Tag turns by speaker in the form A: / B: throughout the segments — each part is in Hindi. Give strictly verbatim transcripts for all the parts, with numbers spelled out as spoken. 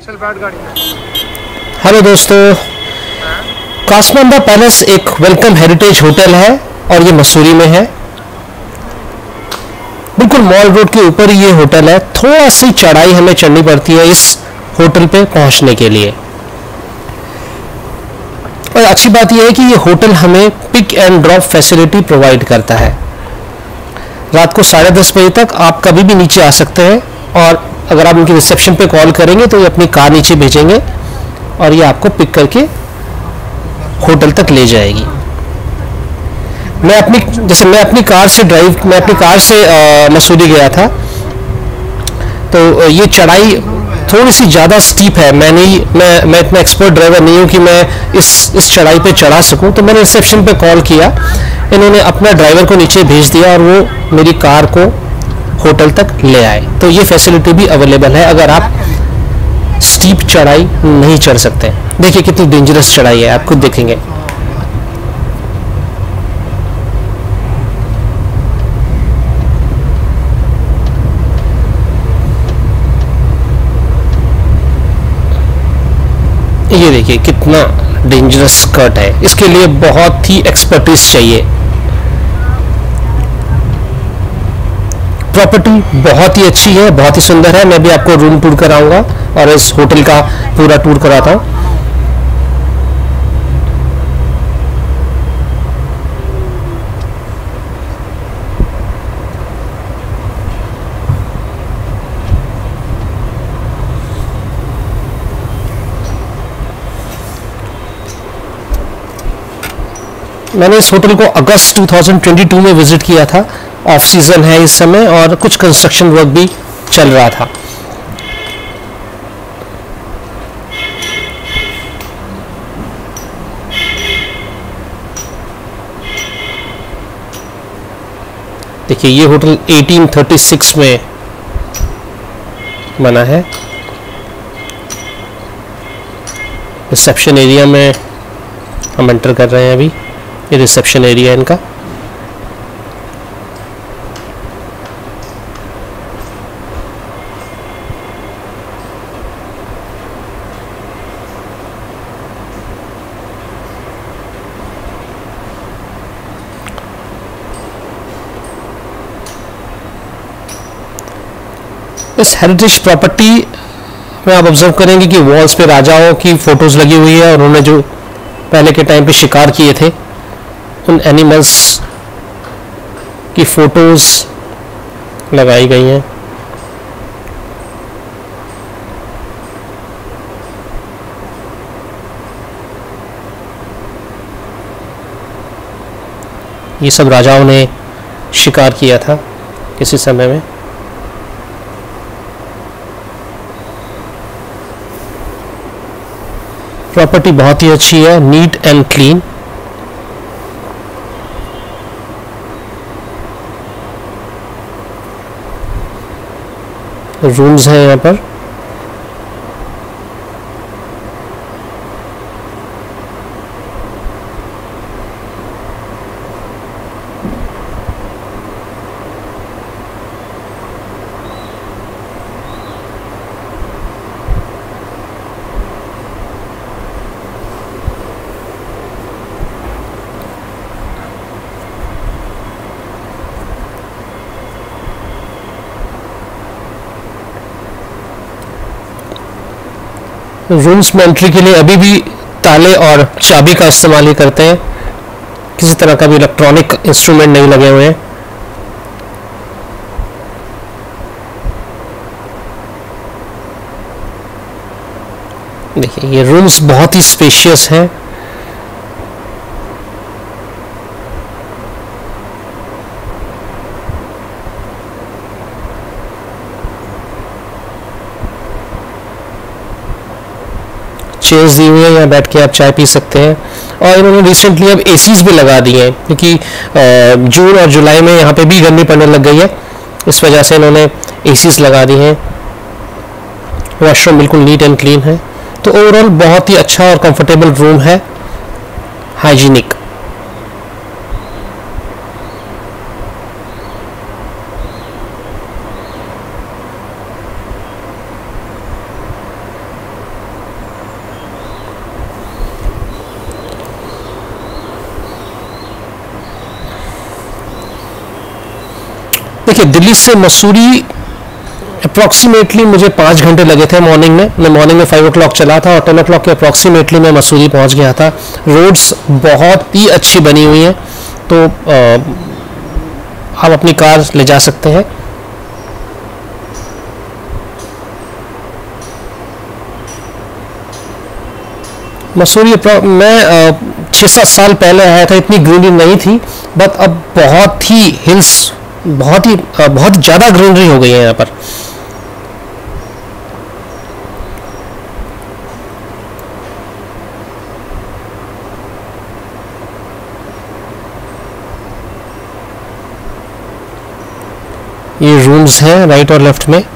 A: हेलो दोस्तों, कासमांडा पैलेस एक वेलकम हेरिटेज होटल है और ये मसूरी में है। बिल्कुल मॉल रोड के ऊपर ही ये होटल है। थोड़ा सी चढ़ाई हमें चढ़नी पड़ती है इस होटल पे पहुंचने के लिए। और अच्छी बात यह है कि ये होटल हमें pick and drop facility provide करता है। रात को साढ़े दस बजे तक आप कभी भी नीचे आ सकते हैं और अगर आप उनके रिसेप्शन पे कॉल करेंगे तो ये अपनी कार नीचे भेजेंगे और ये आपको पिक करके होटल तक ले जाएगी। मैं अपनी जैसे मैं अपनी कार से ड्राइव मैं अपनी कार से आ, मसूरी गया था, तो ये चढ़ाई थोड़ी सी ज़्यादा स्टीप है। मैं नहीं मैं मैं इतना एक्सपर्ट ड्राइवर नहीं हूँ कि मैं इस इस चढ़ाई पे चढ़ा सकूँ। तो मैंने रिसेप्शन पे कॉल किया, इन्होंने अपना ड्राइवर को नीचे भेज दिया और वो मेरी कार को होटल तक ले आए। तो ये फैसिलिटी भी अवेलेबल है अगर आप स्टीप चढ़ाई नहीं चढ़ सकते। देखिए कितनी डेंजरस चढ़ाई है, आप खुद देखेंगे। ये देखिए कितना डेंजरस कट है, इसके लिए बहुत ही एक्सपर्टीज चाहिए। प्रॉपर्टी बहुत ही अच्छी है, बहुत ही सुंदर है। मैं भी आपको रूम टूर कराऊंगा और इस होटल का पूरा टूर कराता हूँ। मैंने इस होटल को अगस्त दो हज़ार बाईस में विजिट किया था। ऑफ सीजन है इस समय और कुछ कंस्ट्रक्शन वर्क भी चल रहा था। देखिए ये होटल अठारह सौ छत्तीस में बना है। रिसेप्शन एरिया में हम एंटर कर रहे हैं अभी। ये रिसेप्शन एरिया है इनका। इस हेरिटेज प्रॉपर्टी में आप ऑब्जर्व करेंगे कि वॉल्स पे राजाओं की फोटोज लगी हुई है और उन्होंने जो पहले के टाइम पे शिकार किए थे उन एनिमल्स की फोटोज लगाई गई हैं। ये सब राजाओं ने शिकार किया था किसी समय में। प्रॉपर्टी बहुत ही अच्छी है, नीट एंड क्लीन। रूम्स हैं यहाँ पर। रूम्स में एंट्री के लिए अभी भी ताले और चाबी का इस्तेमाल ही करते हैं, किसी तरह का भी इलेक्ट्रॉनिक इंस्ट्रूमेंट नहीं लगे हुए हैं। देखिए ये रूम्स बहुत ही स्पेशियस हैं। चेयर्स दी हुई है, यहाँ बैठ के आप चाय पी सकते हैं। और इन्होंने रिसेंटली अब एसीज भी लगा दिए हैं क्योंकि जून और जुलाई में यहाँ पे भी गर्मी पड़ने लग गई है, इस वजह से इन्होंने एसीज लगा दी हैं। वॉशरूम बिल्कुल नीट एंड क्लीन है। तो ओवरऑल बहुत ही अच्छा और कंफर्टेबल रूम है, हाइजीनिक। देखिए, दिल्ली से मसूरी अप्रॉक्सीमेटली मुझे पाँच घंटे लगे थे मॉर्निंग में। मैं मॉर्निंग में फाइव ओ क्लॉक चला था और टेन ओ क्लॉक के अप्रॉक्सीमेटली मैं मसूरी पहुंच गया था। रोड्स बहुत ही अच्छी बनी हुई हैं, तो आ, आप अपनी कार ले जा सकते हैं। मसूरी मैं छः सात साल पहले आया था, इतनी ग्रीनरी नहीं थी, बट अब बहुत ही हिल्स, बहुत ही बहुत ज़्यादा ग्रीनरी हो गई है यहाँ पर। ये रूम्स हैं राइट और लेफ्ट में।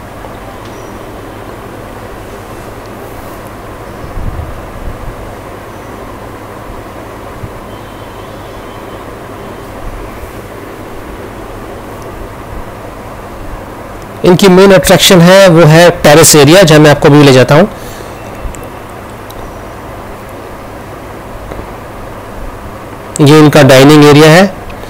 A: इनकी मेन अट्रैक्शन है वो है टेरेस एरिया, जहां मैं आपको भी ले जाता हूं। ये इनका डाइनिंग एरिया है।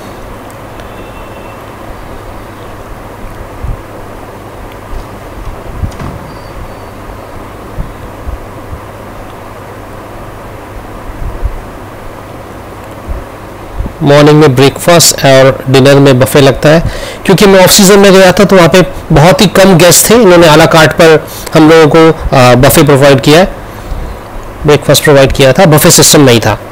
A: मॉर्निंग में ब्रेकफास्ट और डिनर में बफे लगता है। क्योंकि मैं ऑफ सीजन में गया था तो वहाँ पे बहुत ही कम गेस्ट थे, इन्होंने आला कार्ट पर हम लोगों को बफे प्रोवाइड किया, ब्रेकफास्ट प्रोवाइड किया था, बफे सिस्टम नहीं था।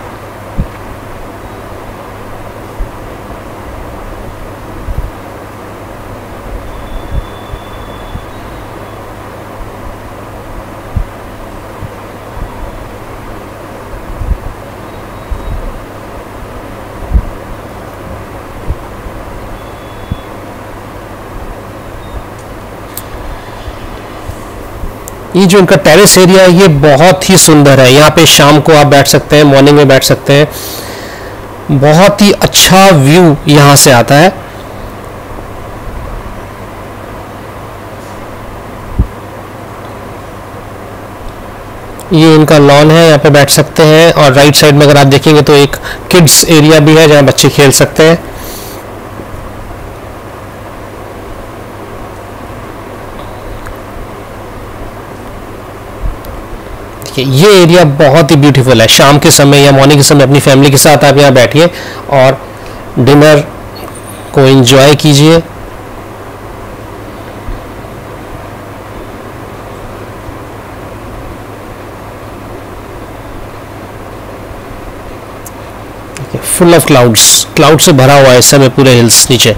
A: ये जो इनका टेरेस एरिया है ये बहुत ही सुंदर है। यहाँ पे शाम को आप बैठ सकते हैं, मॉर्निंग में बैठ सकते हैं, बहुत ही अच्छा व्यू यहाँ से आता है। ये इनका लॉन है, यहाँ पे बैठ सकते हैं। और राइट साइड में अगर आप देखेंगे तो एक किड्स एरिया भी है जहाँ बच्चे खेल सकते हैं। ये एरिया बहुत ही ब्यूटीफुल है। शाम के समय या मॉर्निंग के समय अपनी फैमिली के साथ आप यहाँ बैठिए और डिनर को एंजॉय कीजिए। फुल ऑफ क्लाउड्स, क्लाउड से भरा हुआ है इस समय पूरे हिल्स नीचे।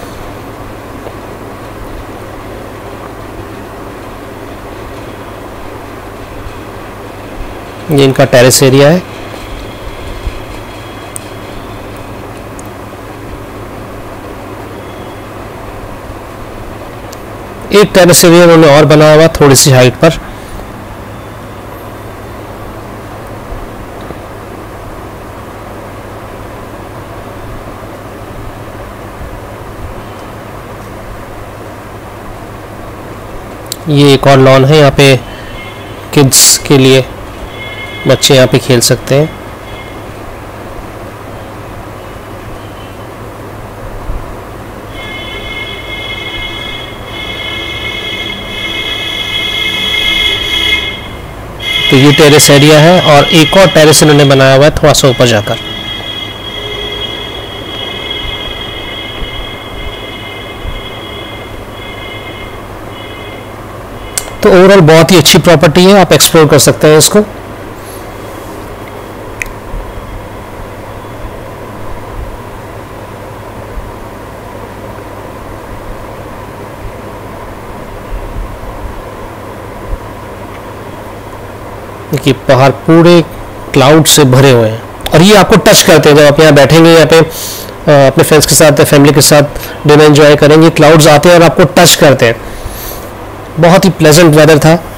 A: ये इनका टेरेस एरिया है। एक टेरेस एरिया उन्होंने और बनाया हुआ थोड़ी सी हाइट पर। ये एक और लॉन है, यहाँ पे किड्स के लिए बच्चे यहाँ पे खेल सकते हैं। तो ये टेरेस एरिया है और एक और टेरेस इन्होंने बनाया हुआ है थोड़ा सा ऊपर जाकर। तो ओवरऑल बहुत ही अच्छी प्रॉपर्टी है, आप एक्सप्लोर कर सकते हैं इसको। कि पहाड़ पूरे क्लाउड से भरे हुए हैं और ये आपको टच करते हैं। जब आप यहाँ बैठेंगे, यहाँ पे अपने फ्रेंड्स के साथ, फैमिली के साथ डिनर एंजॉय करेंगे, क्लाउड्स आते हैं और आपको टच करते हैं। बहुत ही प्लेजेंट वेदर था।